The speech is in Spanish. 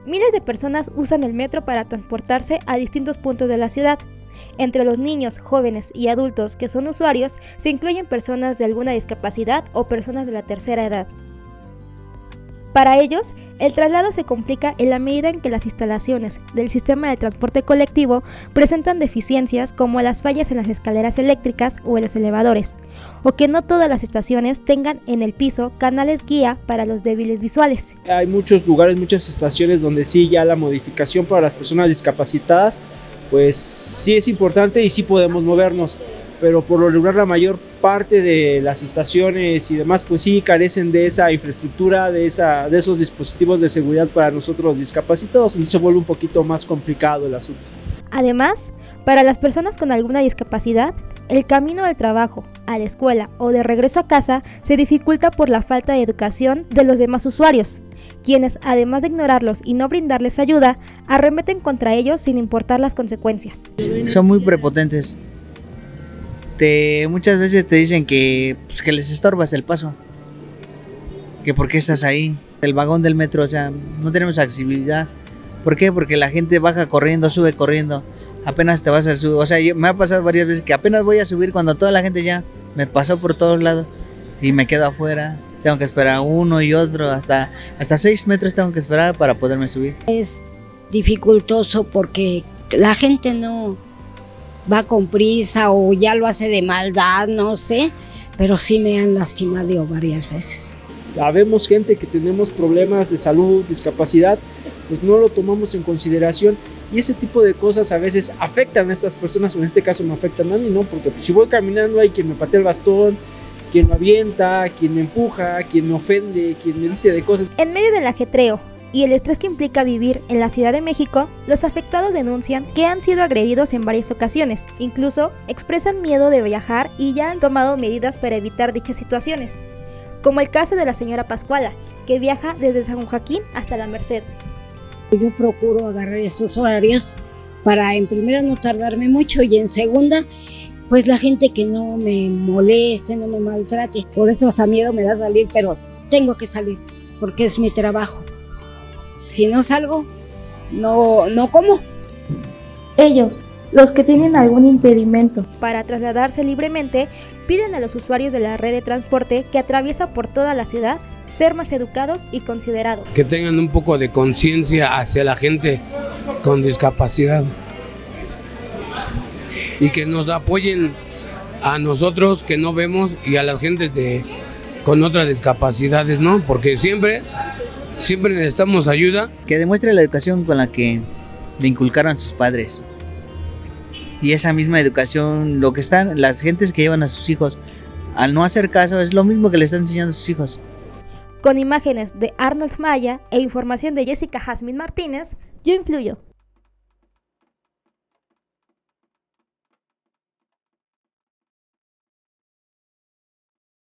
Miles de personas usan el metro para transportarse a distintos puntos de la ciudad. Entre los niños, jóvenes y adultos que son usuarios, se incluyen personas de alguna discapacidad o personas de la tercera edad. Para ellos, el traslado se complica en la medida en que las instalaciones del sistema de transporte colectivo presentan deficiencias como las fallas en las escaleras eléctricas o en los elevadores, o que no todas las estaciones tengan en el piso canales guía para los débiles visuales. Hay muchos lugares, muchas estaciones donde sí ya la modificación para las personas discapacitadas pues sí es importante y sí podemos movernos, pero por lo regular la mayor parte de las estaciones y demás pues sí carecen de esa infraestructura, de esos dispositivos de seguridad para nosotros discapacitados, entonces se vuelve un poquito más complicado el asunto. Además, para las personas con alguna discapacidad, el camino al trabajo, a la escuela o de regreso a casa se dificulta por la falta de educación de los demás usuarios, quienes, además de ignorarlos y no brindarles ayuda, arremeten contra ellos sin importar las consecuencias. Son muy prepotentes. Muchas veces te dicen que les estorbas el paso, que por qué estás ahí. El vagón del metro, o sea, no tenemos accesibilidad. ¿Por qué? Porque la gente baja corriendo, sube corriendo, apenas te vas a subir. O sea, me ha pasado varias veces que apenas voy a subir cuando toda la gente ya me pasó por todos lados y me quedo afuera. Tengo que esperar uno y otro, hasta 6 metros tengo que esperar para poderme subir. Es dificultoso porque la gente no va con prisa o ya lo hace de maldad, no sé, pero sí me han lastimado varias veces. Habemos gente que tenemos problemas de salud, discapacidad, pues no lo tomamos en consideración y ese tipo de cosas a veces afectan a estas personas, o en este caso me afectan a mí, ¿no? Porque pues, si voy caminando hay quien me patea el bastón, quien me avienta, quien me empuja, quien me ofende, quien me dice de cosas. En medio del ajetreo y el estrés que implica vivir en la Ciudad de México, los afectados denuncian que han sido agredidos en varias ocasiones. Incluso expresan miedo de viajar y ya han tomado medidas para evitar dichas situaciones, como el caso de la señora Pascuala, que viaja desde San Joaquín hasta La Merced. Yo procuro agarrar esos horarios para en primera no tardarme mucho y en segunda pues la gente que no me moleste, no me maltrate. Por eso hasta miedo me da salir, pero tengo que salir porque es mi trabajo. Si no salgo, no como. Ellos, los que tienen algún impedimento para trasladarse libremente, piden a los usuarios de la red de transporte que atraviesa por toda la ciudad ser más educados y considerados. Que tengan un poco de conciencia hacia la gente con discapacidad y que nos apoyen a nosotros que no vemos y a la gente con otras discapacidades, ¿no? Porque siempre necesitamos ayuda. Que demuestre la educación con la que le inculcaron sus padres. Y esa misma educación, lo que están, las gentes que llevan a sus hijos, al no hacer caso, es lo mismo que le están enseñando a sus hijos. Con imágenes de Arnold Maya e información de Jessica Jazmín Martínez, Yo Influyo.